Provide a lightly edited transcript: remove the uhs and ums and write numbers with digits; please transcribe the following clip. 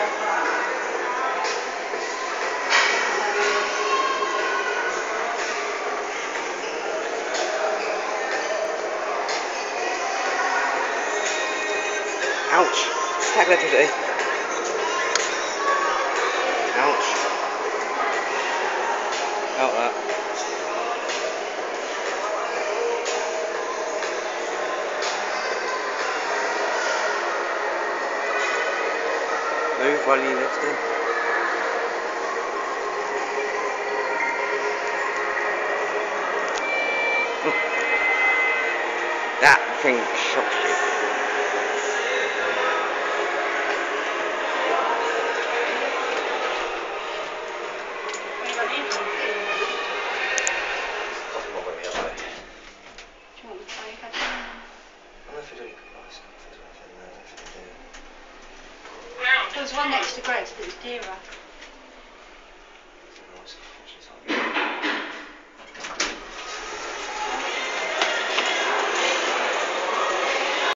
Ouch! Stack electricity. Ouch. Felt that. Move while you lift it. That thing shocks you. There was one next to Greg's that was dearer.